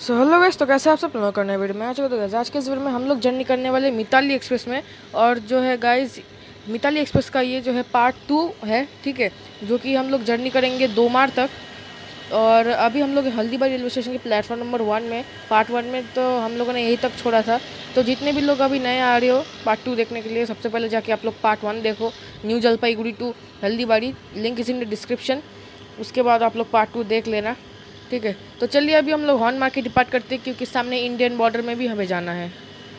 So hello guys, तो कैसे आप सब लोग करने वीडियो में आ चुके। तो गाइस आज के इस वीडियो में हम लोग जर्नी करने वाले मिताली एक्सप्रेस में। और जो है गाइस, मिताली एक्सप्रेस का ये जो है पार्ट 2 है, ठीक है, जो कि हम लोग जर्नी करेंगे 2 मार्च तक। और अभी हम लोग हल्दीबारी रेलवे स्टेशन के प्लेटफॉर्म नंबर 1 में, पार्ट 1 में तो हम लोगों ने यहीं तक छोड़ा था। तो जितने भी लोग अभी नए आ रहे हो पार्ट 2 देखने के लिए, सबसे पहले जाके आप लोग पार्ट 1 देखो, New Jalpaiguri to Haldibari, link is in the description. उसके बाद आप लोग पार्ट 2 देख लेना, ठीक है। तो चलिए अभी हम लोग हॉर्न मार के डिपार्ट करते हैं, क्योंकि सामने इंडियन बॉर्डर में भी हमें जाना है।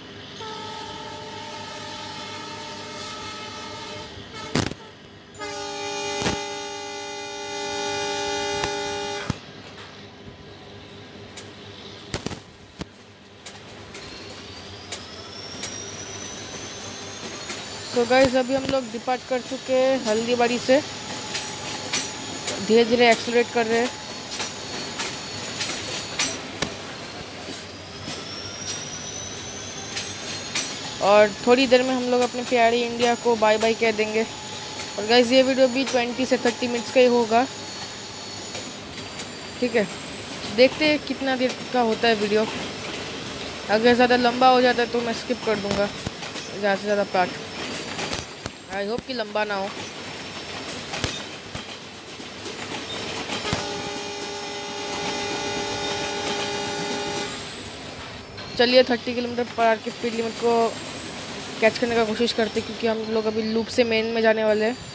तो गाइस अभी हम लोग डिपार्ट कर चुके हैं हल्दीबाड़ी से, धीरे धीरे एक्सेलरेट कर रहे हैं। और थोड़ी देर में हम लोग अपने प्यारी इंडिया को बाय बाय कह देंगे। और गाइस ये वीडियो भी 20 से 30 मिनट्स का ही होगा, ठीक है। देखते हैं कितना देर का होता है वीडियो। अगर ज़्यादा लंबा हो जाता है तो मैं स्किप कर दूंगा ज़्यादा से ज़्यादा पार्ट। आई होप कि लंबा ना हो। चलिए 30 किलोमीटर पर आवर की स्पीड लिमिट को कैच करने का कोशिश करते, क्योंकि हम लोग अभी लूप से मेन में जाने वाले हैं।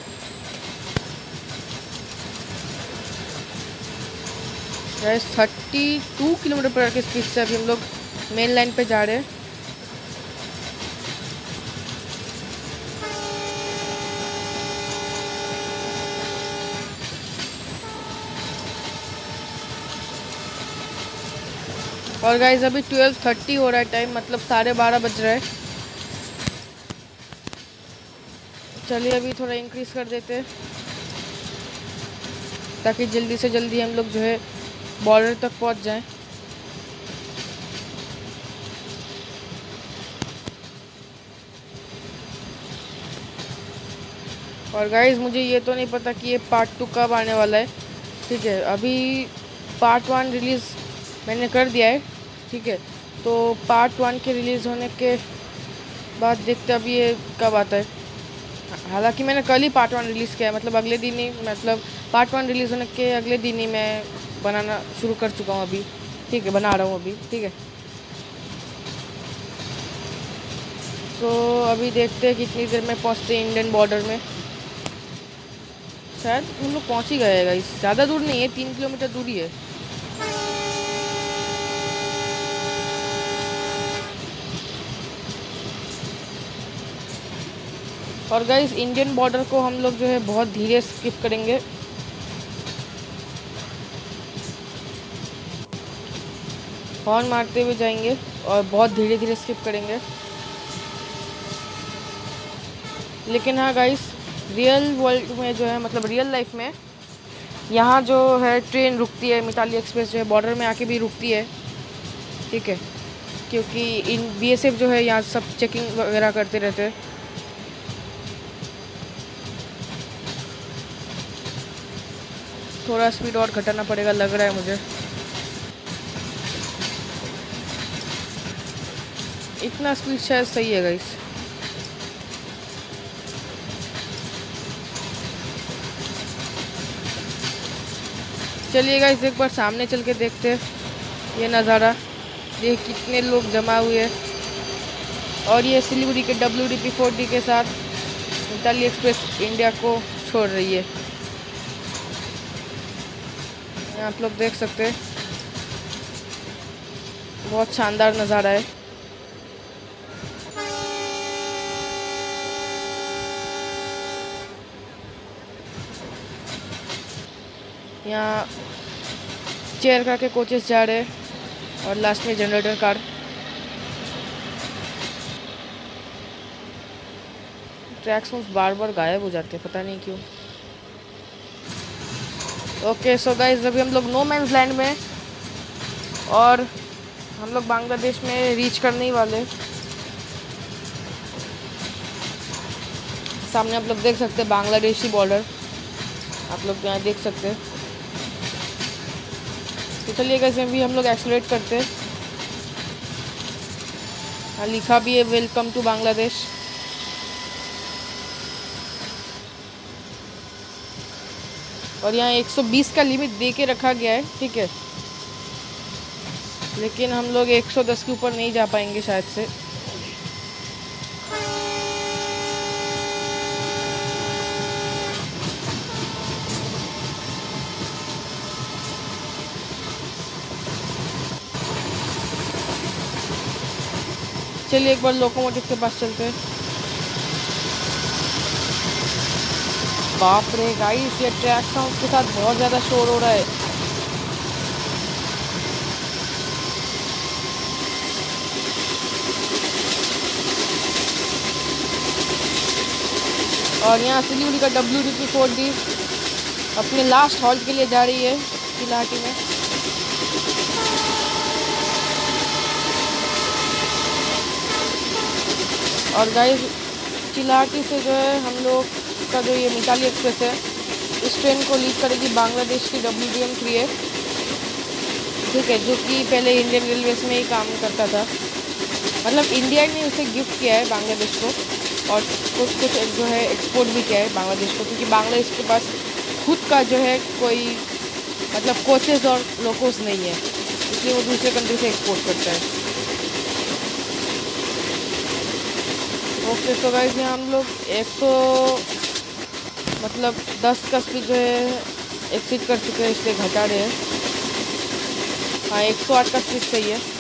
गाइस 32 किलोमीटर पर आवर की स्पीड से अभी हम लोग मेन लाइन पे जा रहे हैं। और गाइस अभी 12:30 हो रहा है टाइम, मतलब 12:30 बज रहा है। चलिए अभी थोड़ा इंक्रीज कर देते हैं, ताकि जल्दी से जल्दी हम लोग जो है बॉर्डर तक पहुंच जाएं। और गाइस मुझे ये तो नहीं पता कि ये पार्ट 2 कब आने वाला है, ठीक है। अभी पार्ट 1 रिलीज़ मैंने कर दिया है, ठीक है। तो पार्ट 1 के रिलीज़ होने के बाद देखते अभी ये कब आता है। हालांकि मैंने कल ही पार्ट 1 रिलीज़ किया है, मतलब अगले दिन ही, मतलब पार्ट 1 रिलीज़ होने के अगले दिन ही मैं बनाना शुरू कर चुका हूँ अभी, ठीक है, बना रहा हूँ अभी, ठीक है। तो अभी देखते हैं कितनी देर में पहुँचते हैं इंडियन बॉर्डर में। शायद हम लोग पहुँच ही गए हैं गाइस, ज़्यादा दूर नहीं है, 3 किलोमीटर दूरी है। और गाइस इंडियन बॉर्डर को हम लोग जो है बहुत धीरे स्किप करेंगे। हॉर्न मारते हुए जाएंगे और बहुत धीरे धीरे स्किप करेंगे। लेकिन हाँ गाइस, रियल वर्ल्ड में जो है, मतलब रियल लाइफ में यहाँ जो है ट्रेन रुकती है, मिताली एक्सप्रेस जो है बॉर्डर में आके भी रुकती है, ठीक है। क्योंकि इन बीएसएफ जो है यहाँ सब चेकिंग वगैरह करते रहते हैं। थोड़ा स्पीड और घटाना पड़ेगा लग रहा है मुझे। इतना स्पीड शायद सही है गाइस। चलिए गाइस एक बार सामने चल के देखते हैं ये नज़ारा। ये कितने लोग जमा हुए हैं। और ये सिलीगुड़ी के WDP-4D के साथ मिताली एक्सप्रेस इंडिया को छोड़ रही है। आप लोग देख सकते हैं, बहुत शानदार नज़ारा है। यहाँ चेयर कार के कोचेस जा रहे हैं और लास्ट में जनरेटर कार। ट्रैक्स बार बार गायब हो जाते हैं, पता नहीं क्यों। ओके सो गाइस अभी हम लोग नो मैंस लैंड में, और हम लोग बांग्लादेश में रीच करने ही वाले। सामने आप लोग देख सकते हैं बांग्लादेशी बॉर्डर, आप लोग यहाँ देख सकते हैं। तो चलिए गाइस भी हम लोग एक्सलेट करते हैं। हाँ, लिखा भी है वेलकम टू बांग्लादेश। और यहाँ 120 का लिमिट दे के रखा गया है, ठीक है, लेकिन हम लोग 110 के ऊपर नहीं जा पाएंगे शायद से। चलिए एक बार लोकोमोटिव के पास चलते हैं। बाप रे गाइस, ये ट्रैक साउंड के साथ बहुत ज़्यादा शोर हो रहा है। और यहाँ सिलीगुड़ी का WD-40 अपने लास्ट हॉल्ट के लिए जा रही है चिल्लाहटी में। और गाइस चिल्लाहटी से जो है हम लोग का जो ये मिताली एक्सप्रेस है, इस ट्रेन को लीड करेगी बांग्लादेश की WDM-3A, ठीक है, जो कि पहले इंडियन रेलवेज में ही काम करता था। मतलब इंडिया ने उसे गिफ्ट किया है बांग्लादेश को, और कुछ जो है एक्सपोर्ट भी किया है बांग्लादेश को, क्योंकि बांग्लादेश के पास खुद का जो है कोई मतलब कोचेज़ और लोकोस नहीं है, इसलिए वो दूसरे कंट्री से एक्सपोर्ट करता है। ओके, तो गाइस यहाँ हम लोग 10 का स्पीड जो है एक्सीड कर चुके हैं, इसलिए घटा रहे हैं। हाँ, 108 का स्पीड सही है।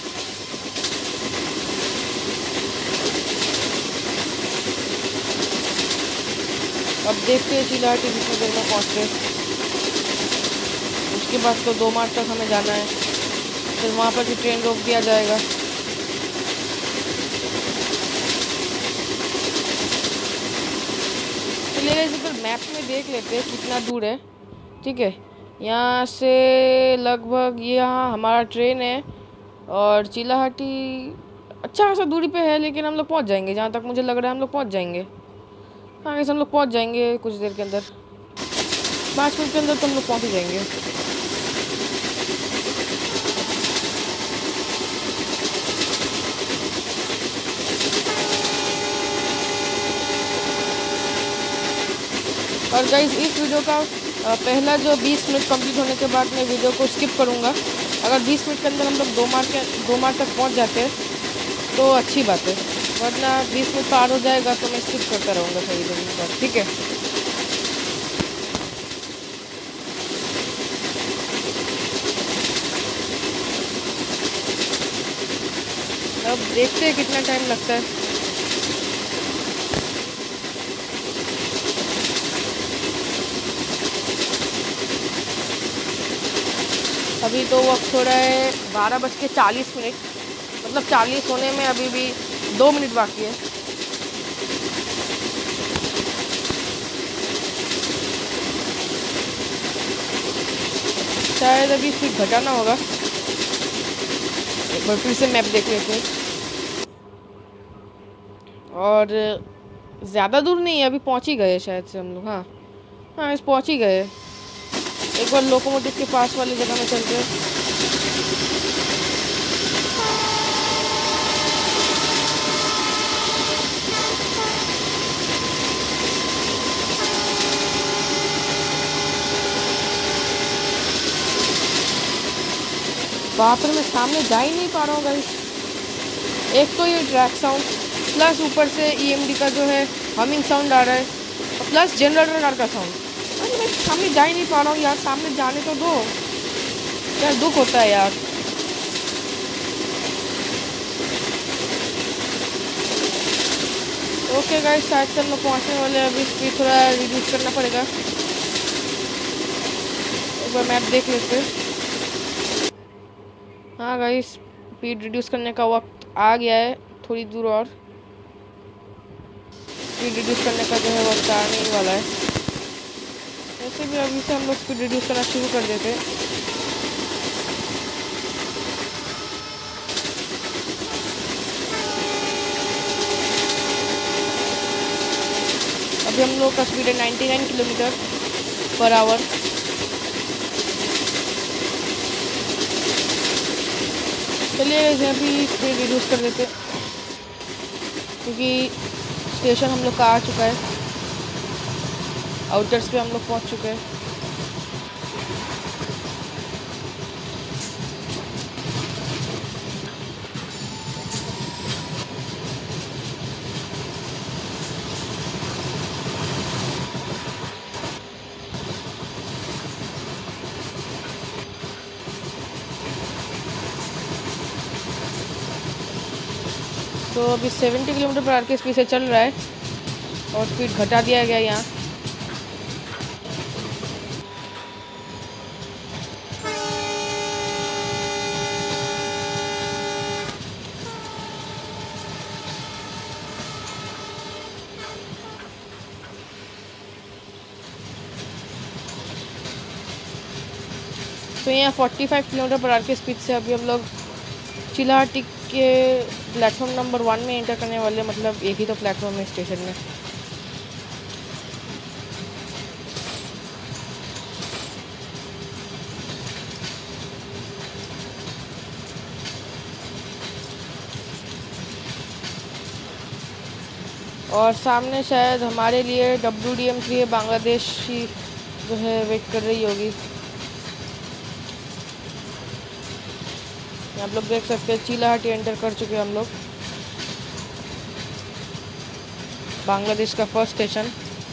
अब देखते हैं चिल्लाहटी कितनी देर में पहुँचते हैं। उसके बाद तो 2 मार्च तक हमें जाना है, फिर वहाँ पर भी ट्रेन रोक दिया जाएगा। चलिए इस पर मैप में देख लेते हैं कितना दूर है, ठीक है। यहाँ से लगभग यहाँ हमारा ट्रेन है, और चिल्लाहटी अच्छा खासा दूरी पे है, लेकिन हम लोग पहुँच जाएंगे। जहाँ तक मुझे लग रहा है हम लोग पहुँच जाएंगे। हाँ वैसे हम लोग पहुँच जाएंगे कुछ देर के अंदर, 5 मिनट के अंदर तो हम लोग पहुँच ही जाएंगे। और गाइस इस वीडियो का पहला जो 20 मिनट कंप्लीट होने के बाद मैं वीडियो को स्किप करूँगा। अगर 20 मिनट के अंदर हम लोग 2 मार्च तक पहुँच जाते हैं तो अच्छी बात है, वरना 20 मिनट पार हो जाएगा तो मैं स्किप करता रहूँगा सही दिन पर, ठीक है। अब देखते हैं कितना टाइम लगता है। अभी तो वक्त हो रहा है 12:40, मतलब 40 होने में अभी भी 2 मिनट बाकी है। शायद अभी स्पीड घटाना होगा, एक बार फिर से मैप देख लेते हैं। और ज़्यादा दूर नहीं है, अभी पहुंच ही गए शायद से हम लोग। हाँ इस पहुंच ही गए। एक बार लोकोमोटिव के पास वाली जगह में चलते हैं। वहाँ पर मैं सामने जा ही नहीं पा रहा हूँ गाइस। एक तो ये ट्रैक साउंड, प्लस ऊपर से EMD का जो है हमिंग साउंड आ रहा है, और प्लस जनरेटर कार का साउंड। अरे मैं सामने जा ही नहीं पा रहा हूँ यार, सामने जाने तो दो यार, दुख होता है यार। ओके गाइस, शायद से हम लोग पहुँचने वाले हैं। अभी स्पीड थोड़ा रिड्यूस करना पड़ेगा। एक बार मैप देख लेते हैं। हाँ गाइस, स्पीड रिड्यूस करने का वक्त आ गया है, थोड़ी दूर और स्पीड रिड्यूस करने का जो है वक्त आने ही वाला है। वैसे भी अभी से हम लोग स्पीड रिड्यूस करना शुरू कर देते हैं। अभी हम लोग का स्पीड है 99 किलोमीटर पर आवर। चलिए यहाँ भी स्पीड रिड्यूस कर देते क्योंकि स्टेशन हम लोग का आ चुका है, आउटर्स पे हम लोग पहुँच चुके हैं। तो अभी 70 किलोमीटर पर आर की स्पीड से चल रहा है और स्पीड घटा दिया गया यहाँ। तो यहाँ 45 किलोमीटर पर आर की स्पीड से अभी हम लोग चिल्लाहाटी के प्लेटफॉर्म नंबर 1 में एंटर करने वाले, मतलब एक ही तो प्लेटफॉर्म है स्टेशन में। और सामने शायद हमारे लिए WDM3 बांग्लादेश ही जो है वेट कर रही होगी। आप लोग देख सकते हैं चिल्लाहाटी एंटर कर चुके हैं हम लोग, बांग्लादेश का फर्स्ट स्टेशन।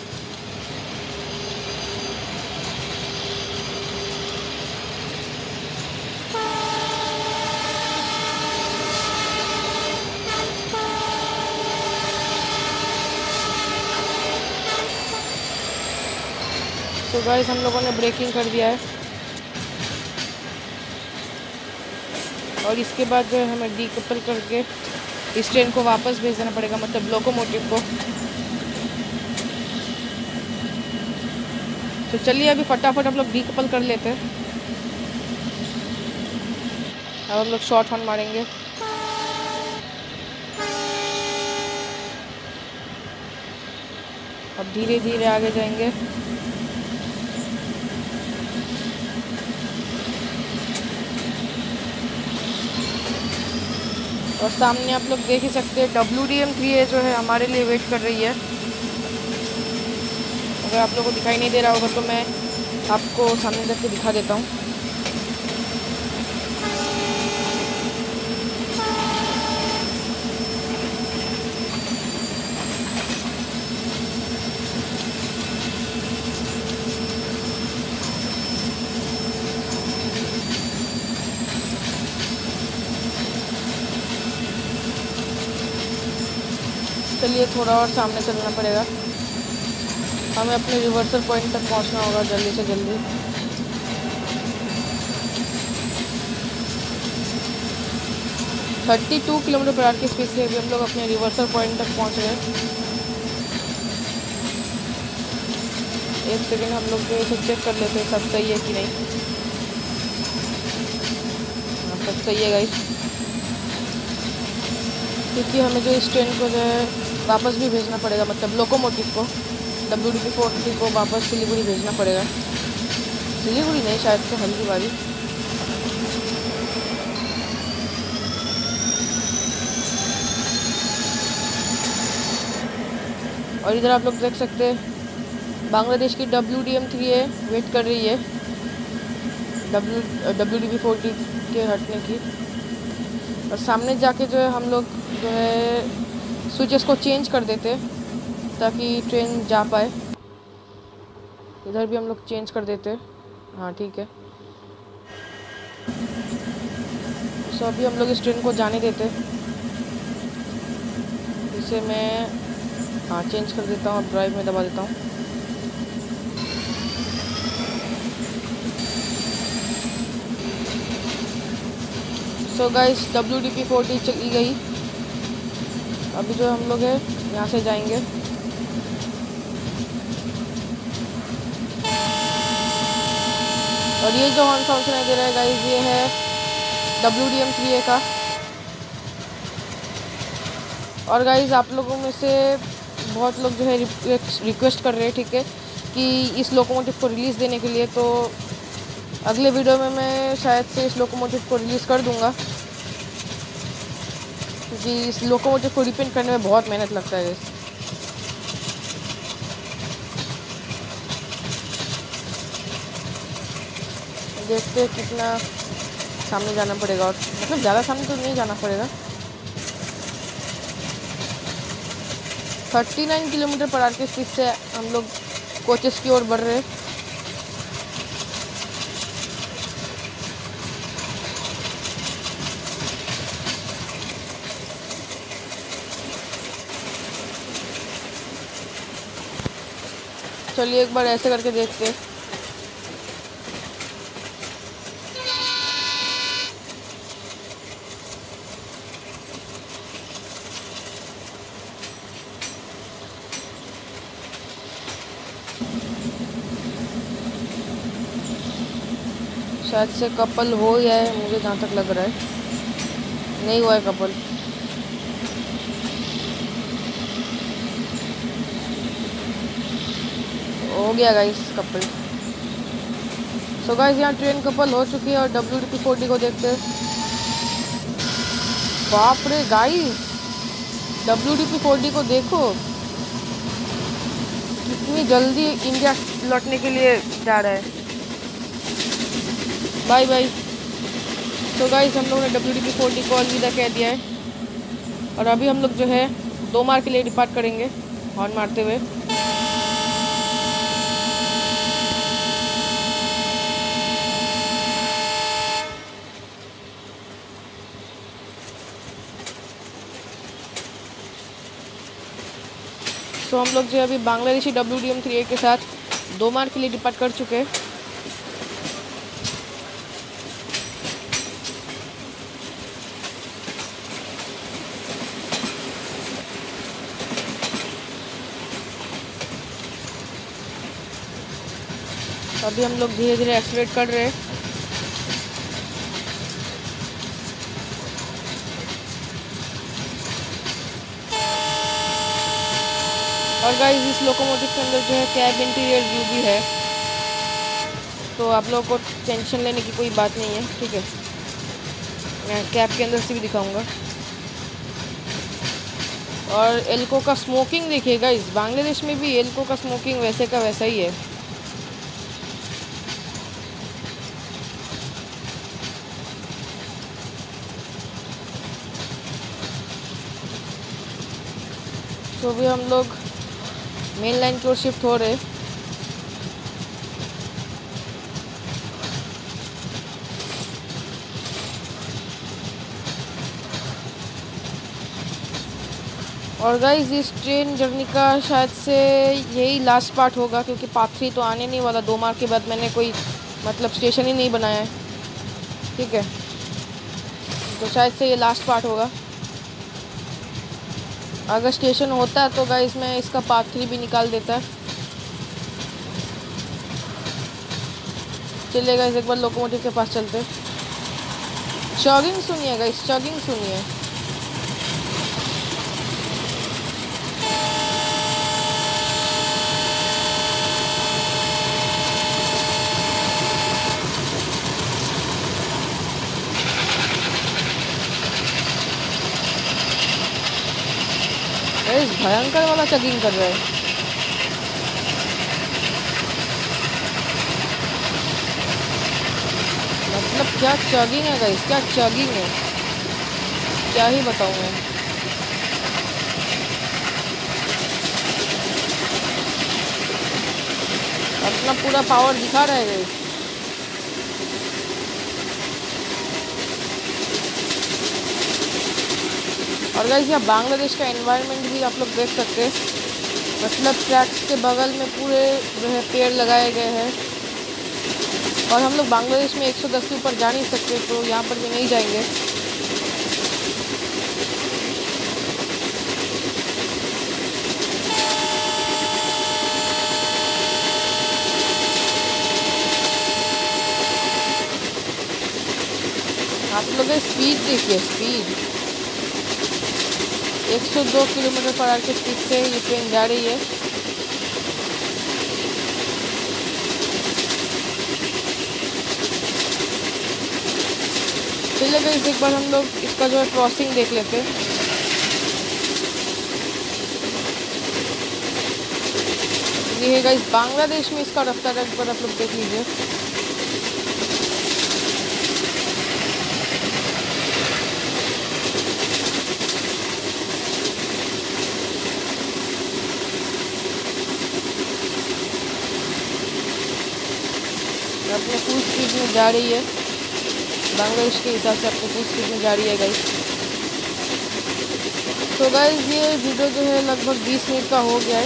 तो गाइस हम लोगों ने ब्रेकिंग कर दिया है और इसके बाद जो है हमें डीकपल करके इस ट्रेन को वापस भेज देना पड़ेगा, मतलब लोकोमोटिव को। तो चलिए अभी फटाफट हम लोग डीकपल कर लेते हैं। अब हम लोग शॉर्ट हॉर्न मारेंगे। अब धीरे धीरे आगे जाएंगे। और सामने आप लोग देख ही सकते हैं WDM3 जो है हमारे लिए वेट कर रही है। अगर आप लोगों को दिखाई नहीं दे रहा होगा तो मैं आपको सामने करके दिखा देता हूँ। चलिए थोड़ा और सामने चलना पड़ेगा, हमें अपने रिवर्सल पॉइंट तक पहुंचना होगा जल्दी से जल्दी। थर्टी 32 किलोमीटर पर आवर की स्पीड से अभी हम लोग अपने रिवर्सल पॉइंट तक पहुंच गए। एक सेकेंड हम लोग जो इसे चेक कर लेते हैं सब सही है कि नहीं। हाँ सब सही है गाइस, क्योंकि हमें जो इस ट्रेन को जो है वापस भी भेजना पड़ेगा, मतलब लोकोमोटिव को WDP40 को वापस सिलीगुड़ी भेजना पड़ेगा। सिलीगुड़ी नहीं, शायद से हल्दीबारी। और इधर आप लोग देख सकते हैं बांग्लादेश की WDM3 वेट कर रही है WDP40 के हटने की। और सामने जाके जो है हम लोग जो है स्विचेस को चेंज कर देते ताकि ट्रेन जा पाए। इधर भी हम लोग चेंज कर देते। हाँ ठीक है, सो अभी हम लोग इस ट्रेन को जाने देते। इसे मैं हाँ चेंज कर देता हूँ, अब ड्राइव में दबा देता हूँ। सो गाइस WDP40 चली गई। अभी जो हम लोग है यहाँ से जाएंगे। और ये जो हॉर्न साउंड सुनाई दे रहा है गाइस, ये है WDM3 का। और गाइस आप लोगों में से बहुत लोग जो है रिक्वेस्ट कर रहे हैं, ठीक है, कि इस लोकोमोटिव को रिलीज़ देने के लिए। तो अगले वीडियो में मैं शायद से इस लोकोमोटिव को रिलीज़ कर दूंगा। क्योंकि इस लोकोमोटिव को रिपेंट करने में बहुत मेहनत लगता है। देखते हैं कितना सामने जाना पड़ेगा, और मतलब ज़्यादा सामने तो नहीं जाना पड़ेगा। 39 किलोमीटर पर आवर की स्पीड से हम लोग कोचेस की ओर बढ़ रहे हैं। चलिए एक बार ऐसे करके देखते हैं। शायद से कपल हो जाए, मुझे जहाँ तक लग रहा है नहीं हुआ है कपल। हो गया गाइस कपल। सो गाइस यहाँ ट्रेन कपल हो चुकी है, और WDP-40 को देखते हैं। बाप रे गाइस, WDP-40 को देखो कितनी जल्दी इंडिया लौटने के लिए जा रहा है। Bye bye. तो गाइस हम लोगों ने WDP-40 को अलविदा कह दिया है, और अभी हम लोग जो है 2 मार के लिए डिपार्ट करेंगे हॉर्न मारते हुए। तो हम लोग जो है अभी बांग्लादेशी WDM-38 के साथ 2 मार के लिए डिपार्ट कर चुके हैं। अभी हम लोग धीरे धीरे एक्सीलरेट कर रहे हैं। और गाइस इस लोकोमोटिव के अंदर जो है कैब इंटीरियर व्यू भी है, तो आप लोगों को टेंशन लेने की कोई बात नहीं है, ठीक है। मैं कैब के अंदर से भी दिखाऊंगा। और एल्को का स्मोकिंग देखिए गाइस, बांग्लादेश में भी एल्को का स्मोकिंग वैसे का वैसा ही है। तो अभी हम लोग मेन लाइन की ओर शिफ्ट हो रहे। और गाइस इस ट्रेन जर्नी का शायद से यही लास्ट पार्ट होगा, क्योंकि पार्ट 3 तो आने नहीं वाला। 2 माह के बाद मैंने कोई मतलब स्टेशन ही नहीं बनाया है, ठीक है। तो शायद से ये लास्ट पार्ट होगा। अगर स्टेशन होता तो गाइस मैं इसका पार्ट 3 भी निकाल देता। चलिए गाइस एक बार लोकोमोटिव के पास चलते। चॉगिंग सुनिए गाइस, चॉगिंग सुनिए। भयंकर वाला चगिंग कर रहा है। मतलब क्या चगिंग है गाइस, क्या चगिंग है, क्या ही बताऊं मैं। अपना पूरा पावर दिखा रहा है गाइस। और गाइस यहाँ बांग्लादेश का एनवायरनमेंट भी आप लोग देख सकते हैं। मतलब ट्रैक्स के बगल में पूरे जो है पेड़ लगाए गए हैं, और हम लोग बांग्लादेश में 110 के ऊपर जा नहीं सकते, तो यहाँ पर भी नहीं जाएंगे। आप लोग स्पीड देखिए, स्पीड 102 किलोमीटर पर आवर की स्पीड से ये ट्रेन जा रही है। चलिए गाइस एक बार हम लोग इसका जो है क्रॉसिंग देख लेते हैं। ये है गाइस बांग्लादेश में इसका रफ्तार एक बार आप लोग देख लीजिए। अपने फुल स्पीड में जा रही है, बांग्लादेश के हिसाब से अपने फुल स्पीड में जा रही है गाइस। तो गाइस ये वीडियो जो है लगभग 20 मिनट का हो गया है।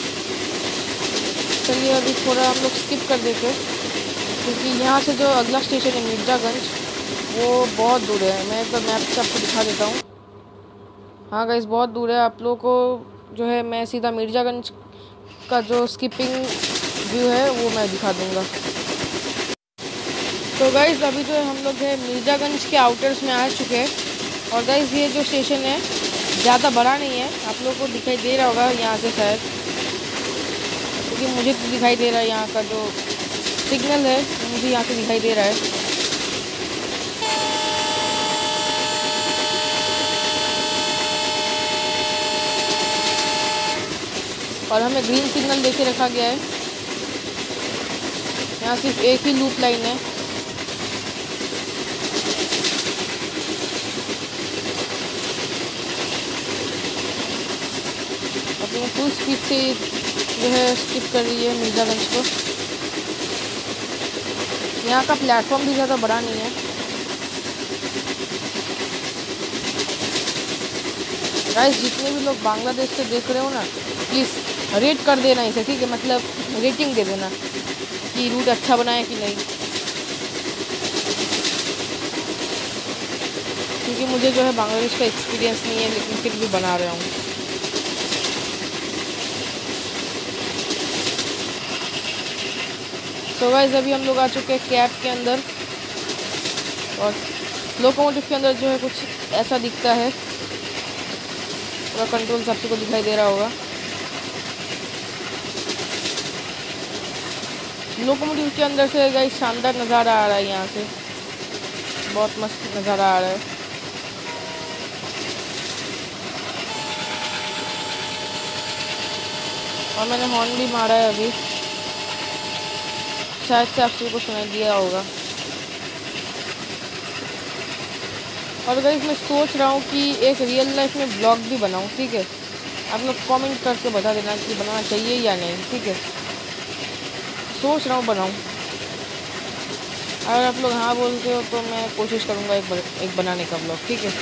चलिए अभी थोड़ा हम लोग स्किप कर देते हैं, क्योंकि यहाँ से जो अगला स्टेशन है मिर्ज़ागंज वो बहुत दूर है। मैं एक बार मैप से आपको दिखा देता हूँ। हाँ गाइस बहुत दूर है। आप लोगों को जो है मैं सीधा मिर्ज़ागंज का जो स्किपिंग व्यू है वो मैं दिखा दूँगा। तो गाइज़ अभी जो है हम लोग है मिर्ज़ागंज के आउटर्स में आ चुके हैं। और गाइज़ ये जो स्टेशन है ज़्यादा बड़ा नहीं है, आप लोगों को दिखाई दे रहा होगा यहाँ से शायद, क्योंकि मुझे तो दिखाई दे रहा है यहाँ का जो सिग्नल है मुझे यहाँ से दिखाई दे रहा है। और हमें ग्रीन सिग्नल देके रखा गया है। यहाँ सिर्फ एक ही लूप लाइन है। अपने फुल स्पीड से जो है स्किप कर रही है मिर्ज़ागंज को। यहाँ का प्लेटफॉर्म भी ज़्यादा बड़ा नहीं है। गाइस जितने भी लोग बांग्लादेश से देख रहे हो ना, प्लीज़ रेट कर देना इसे, ठीक है? मतलब रेटिंग दे देना कि रूट अच्छा बनाया कि नहीं, क्योंकि मुझे जो है बांग्लादेश का एक्सपीरियंस नहीं है, लेकिन फिर भी बना रहा हूँ। तो गाइस अभी हम लोग आ चुके हैं कैब के अंदर, और लोकोमोटिव के अंदर जो है कुछ ऐसा दिखता है। पूरा कंट्रोल सबको दिखाई दे रहा होगा। लोकोमोटिव के अंदर से गाइस शानदार नज़ारा आ रहा है। यहाँ से बहुत मस्त नज़ारा आ रहा है। और मैंने हॉर्न भी मारा है अभी, शायद से आप सबको सुनाई दिया होगा। और गाइस मैं सोच रहा हूँ कि एक रियल लाइफ में ब्लॉग भी बनाऊँ, ठीक है? आप लोग कमेंट करके बता देना कि बनाना चाहिए या नहीं, ठीक है? सोच रहा हूँ बनाऊँ। अगर आप लोग हाँ बोलते हो तो मैं कोशिश करूँगा एक बनाने का ब्लॉग, ठीक है?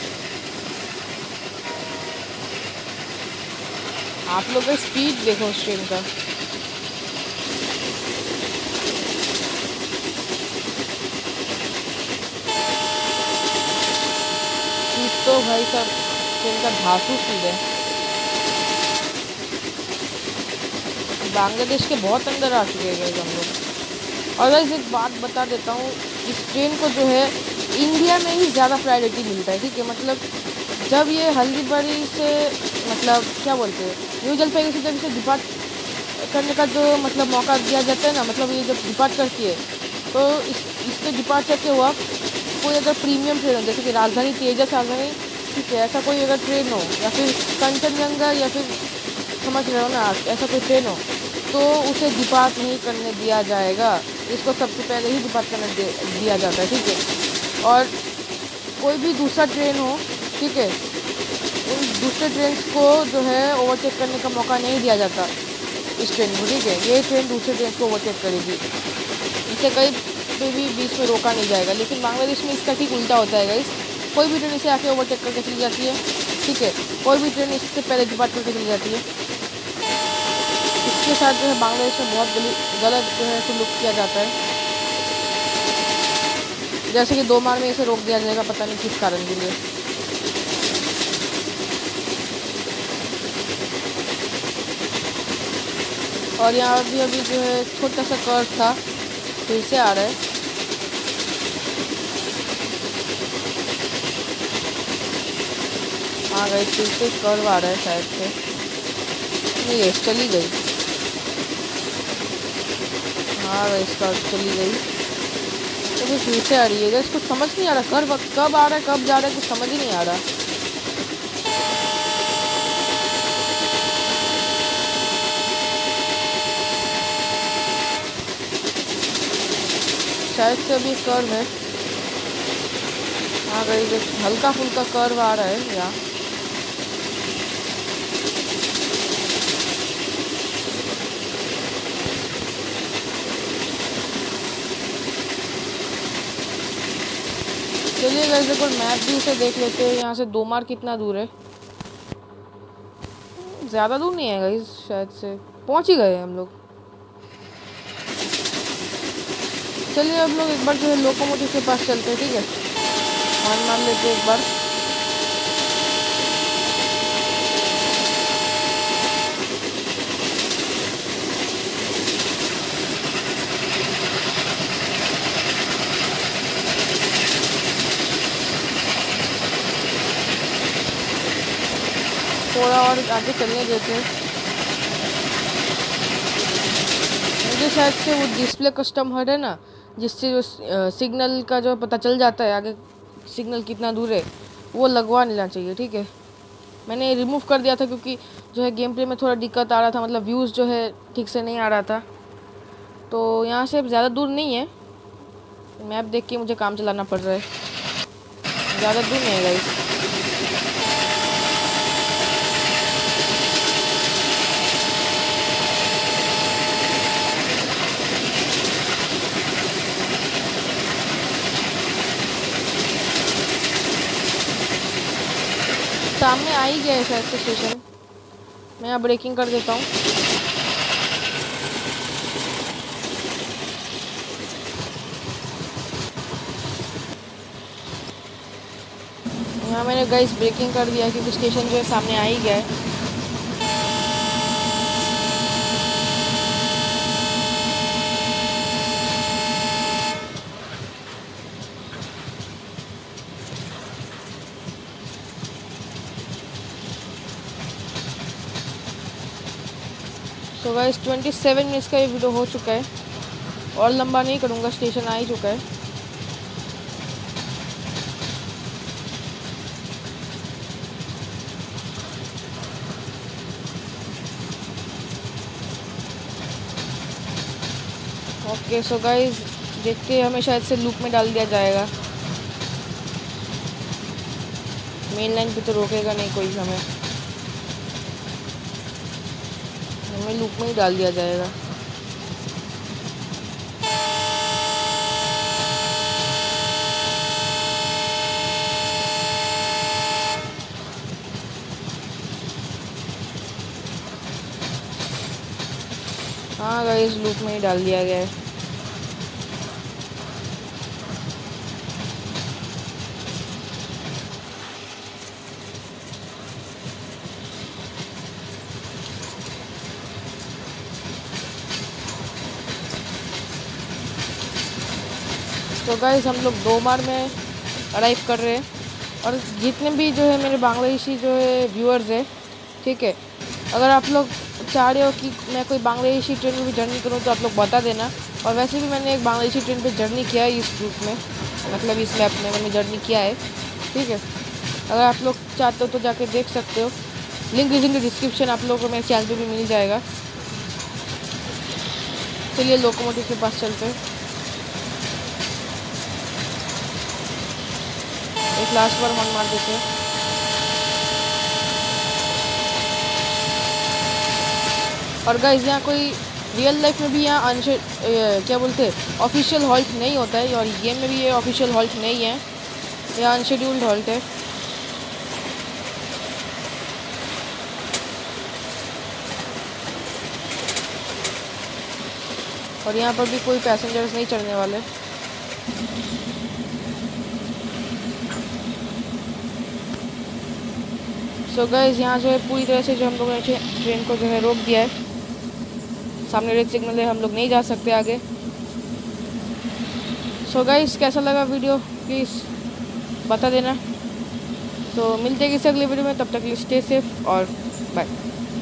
आप लोग का स्पीड देखो उस ट्रेन का। तो भाई साहब ट्रेन का धांसू स्पीड है। बांग्लादेश के बहुत अंदर आ चुके हैं हम लोग। और गाइस एक बात बता देता हूँ, इस ट्रेन को जो है इंडिया में ही ज़्यादा प्रायोरिटी मिलता है, ठीक है? मतलब जब ये हल्दीबारी से मतलब क्या बोलते हैं न्यू जलपाईगुड़ी से जब इसे डिपार्ट करने का जो मतलब मौका दिया जाता है ना, मतलब ये जब डिपार्ट करती है तो इसके डिपार्चर के वक्त कोई अगर प्रीमियम ट्रेन हो, जैसे कि राजधानी तेजस राजधानी, ठीक है, ऐसा कोई अगर ट्रेन हो, या फिर कंचनजंगा, या फिर समझ रहे हो ना, ऐसा कोई ट्रेन हो, तो उसे डिपार्ट नहीं करने दिया जाएगा। इसको सबसे पहले ही डिपार्ट करने दिया जाता है, ठीक है? और कोई भी दूसरा ट्रेन हो, ठीक है, उन दूसरे ट्रेन को जो है ओवरटेक करने का मौका नहीं दिया जाता इस ट्रेन को, ठीक है? ये ट्रेन दूसरे ट्रेन को ओवरटेक करेगी, इसे कहीं पे भी बीच में रोका नहीं जाएगा। लेकिन बांग्लादेश में इसका ठीक उल्टा होता है गाइस। कोई भी ट्रेन इसे आके ओवरटेक करके चली जाती है, ठीक है? कोई भी ट्रेन इससे पहले डिपार्ट करके चली जाती है। इसके साथ जो है बांग्लादेश में बहुत गलत जो है सलूक किया जाता है। जैसे कि 2 बार में इसे रोक दिया जाएगा, पता नहीं किस कारण के लिए। और यहाँ भी अभी जो है छोटा सा कर्व था, फिर से आ रहा है। हाँ गई, फिर से कर्व आ रहा है शायद से। नहीं, चली गई। हाँ गई, कर्व चली गई, तो फिर से आ रही है। इसको समझ नहीं आ रहा कर्व कब आ रहा है कब जा रहा है, कुछ समझ ही नहीं आ रहा। शायद से अभी कर्व है। हाँ गाइस, एक हल्का फुल्का कर्व आ रहा है यहाँ। चलिए गाइस, एक बार मैप भी उसे देख लेते हैं। यहाँ से 2 मार कितना दूर है? ज़्यादा दूर नहीं है गाइस, शायद से पहुँच ही गए हम लोग। चलिए अब लोग एक बार जो है लोकोमोटिव के पास चलते हैं, ठीक है। मान लेते हैं एक बार। थोड़ा और आगे चलने देते हैं। मुझे शायद से वो डिस्प्ले कस्टम हर्ट है ना, जिससे जो सिग्नल का जो पता चल जाता है आगे सिग्नल कितना दूर है, वो लगवा लेना चाहिए, ठीक है। मैंने रिमूव कर दिया था क्योंकि जो है गेम प्ले में थोड़ा दिक्कत आ रहा था, मतलब व्यूज़ जो है ठीक से नहीं आ रहा था। तो यहाँ से अब ज़्यादा दूर नहीं है, मैप देख के मुझे काम चलाना पड़ रहा है। ज़्यादा दूर नहीं है गाइस। सामने आ ही गया है शायद से स्टेशन। मैं यहाँ ब्रेकिंग कर देता हूँ। यहाँ मैंने गाइस ब्रेकिंग कर दिया क्योंकि स्टेशन जो है सामने आ ही गया है। तो गाइस 27 मिनट्स का ये वीडियो हो चुका है, और लंबा नहीं करूँगा, स्टेशन आ ही चुका है। ओके सो गाइस, देखते हैं हमें शायद से लूप में डाल दिया जाएगा। मेन लाइन पे तो रोकेगा नहीं कोई, हमें लूप में ही डाल दिया जाएगा। हाँ गाइस, लूप में ही डाल दिया गया है। तो गाइस हम लोग 2 बार में अराइव कर रहे हैं, और जितने भी जो है मेरे बांग्लादेशी जो है व्यूअर्स है, ठीक है, अगर आप लोग चाह रहे हो कि मैं कोई बांग्लादेशी ट्रेन में भी जर्नी करूँ तो आप लोग बता देना। और वैसे भी मैंने एक बांग्लादेशी ट्रेन पे जर्नी किया है इस ग्रुप में, मतलब इस मैप में मैंने जर्नी किया है, ठीक है। अगर आप लोग चाहते हो तो जाके देख सकते हो, लिंक डिस्क्रिप्शन आप लोगों को मेरे चैनल पे भी मिल जाएगा। चलिए लोकोमोटिव के पास चलते हैं। एक लास्ट बार मन मार देते हैं। और गाइस यहाँ कोई रियल लाइफ में भी यहाँ क्या बोलते हैं ऑफिशियल हॉल्ट नहीं होता है, और गेम में भी ये ऑफिशियल हॉल्ट नहीं है, यह अनशेड्यूल्ड हॉल्ट है। और यहाँ पर भी कोई पैसेंजर्स नहीं चढ़ने वाले। सो गाइस यहाँ जो है पूरी तरह से जो हम लोगों ने ट्रेन को जो है रोक दिया है। सामने रेड सिग्नल है, हम लोग नहीं जा सकते आगे। सो गाइस कैसा लगा वीडियो प्लीज़ बता देना। तो मिलते हैं किसी अगले वीडियो में, तब तक स्टे सेफ और बाय।